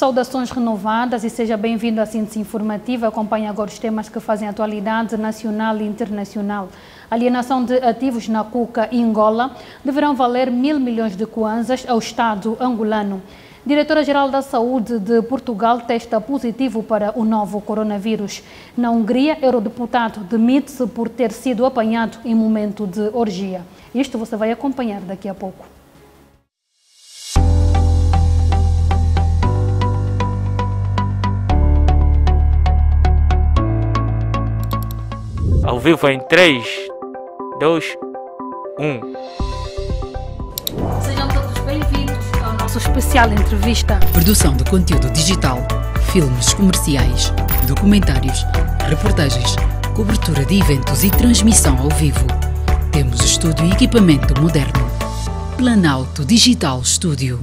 Saudações renovadas e seja bem-vindo à síntese informativa. Acompanhe agora os temas que fazem atualidade nacional e internacional. A alienação de ativos na Cuca e Angola deverão valer 1.000 milhões de kwanzas ao Estado angolano. Diretora-Geral da Saúde de Portugal testa positivo para o novo coronavírus. Na Hungria, eurodeputado demite-se por ter sido apanhado em momento de orgia. Isto você vai acompanhar daqui a pouco. Ao vivo em 3, 2, 1. Sejam todos bem-vindos ao nosso especial entrevista. Produção de conteúdo digital, filmes comerciais, documentários, reportagens, cobertura de eventos e transmissão ao vivo. Temos estúdio e equipamento moderno. Planalto Digital Studio.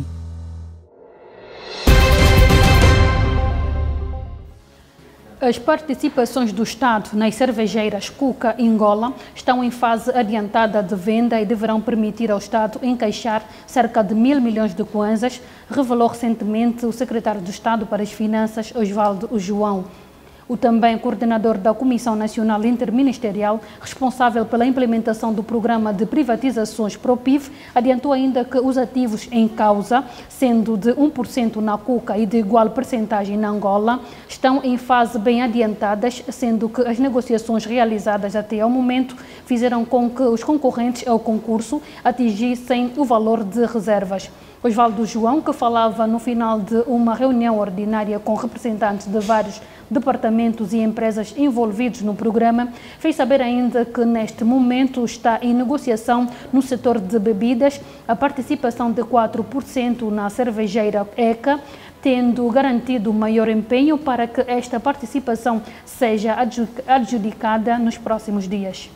As participações do Estado nas cervejeiras Cuca e Angola estão em fase adiantada de venda e deverão permitir ao Estado encaixar cerca de 1.000 milhões de kwanzas, revelou recentemente o secretário de Estado para as Finanças, Osvaldo João. O também coordenador da Comissão Nacional Interministerial, responsável pela implementação do programa de privatizações PROPIV, adiantou ainda que os ativos em causa, sendo de 1% na Cuca e de igual percentagem na Angola, estão em fase bem adiantadas, sendo que as negociações realizadas até ao momento fizeram com que os concorrentes ao concurso atingissem o valor de reservas. Osvaldo João, que falava no final de uma reunião ordinária com representantes de vários departamentos e empresas envolvidos no programa, fez saber ainda que neste momento está em negociação no setor de bebidas a participação de 4% na cervejeira ECA, tendo garantido maior empenho para que esta participação seja adjudicada nos próximos dias.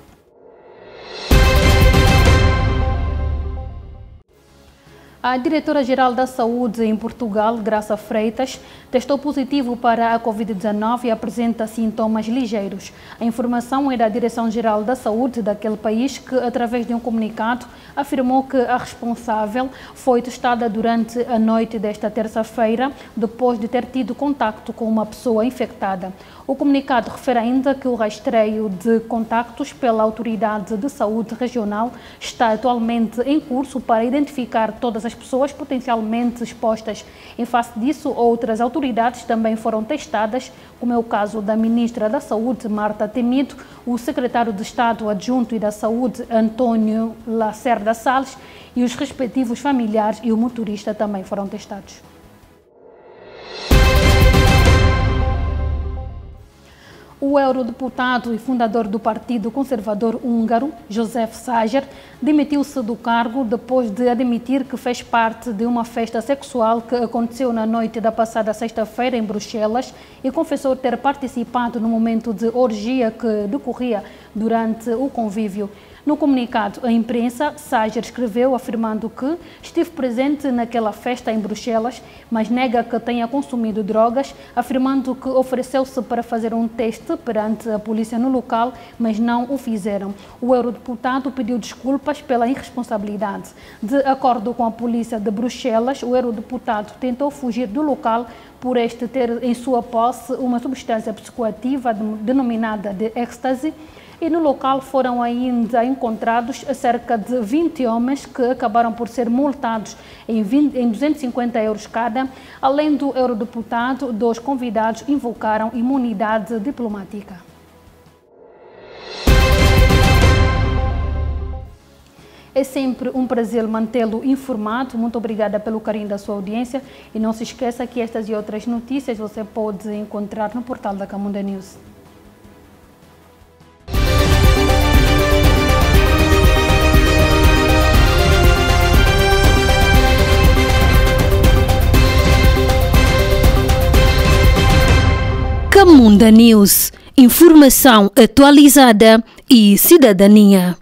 A diretora-geral da Saúde em Portugal, Graça Freitas, testou positivo para a Covid-19 e apresenta sintomas ligeiros. A informação é da Direção-Geral da Saúde daquele país que, através de um comunicado, afirmou que a responsável foi testada durante a noite desta terça-feira, depois de ter tido contacto com uma pessoa infectada. O comunicado refere ainda que o rastreio de contactos pela Autoridade de Saúde Regional está atualmente em curso para identificar todas as pessoas potencialmente expostas. Em face disso, outras autoridades também foram testadas, como é o caso da Ministra da Saúde, Marta Temido, o Secretário de Estado Adjunto e da Saúde, António Lacerda Salles, e os respectivos familiares e o motorista também foram testados. O eurodeputado e fundador do Partido Conservador Húngaro, Josef Szájer, demitiu-se do cargo depois de admitir que fez parte de uma festa sexual que aconteceu na noite da passada sexta-feira em Bruxelas e confessou ter participado no momento de orgia que decorria durante o convívio. No comunicado à imprensa, Szájer escreveu afirmando que esteve presente naquela festa em Bruxelas, mas nega que tenha consumido drogas, afirmando que ofereceu-se para fazer um teste perante a polícia no local, mas não o fizeram. O eurodeputado pediu desculpas pela irresponsabilidade. De acordo com a polícia de Bruxelas, o eurodeputado tentou fugir do local por este ter em sua posse uma substância psicoativa denominada de êxtase, e no local foram ainda encontrados cerca de 20 homens que acabaram por ser multados em 250 euros cada. Além do eurodeputado, 2 convidados invocaram imunidade diplomática. É sempre um prazer mantê-lo informado. Muito obrigada pelo carinho da sua audiência e não se esqueça que estas e outras notícias você pode encontrar no portal da Camunda News. Camunda News, informação atualizada e cidadania.